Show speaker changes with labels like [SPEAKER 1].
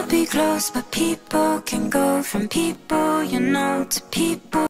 [SPEAKER 1] be close, but people can go from people, you know, to people.